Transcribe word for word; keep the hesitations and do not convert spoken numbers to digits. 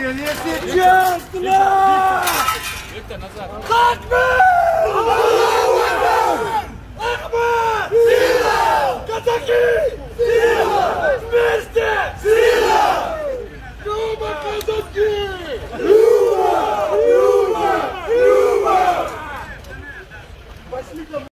шеріне Лещанск'на! Takbir! Allahu Ekber! Akbar! Sila! Kataki!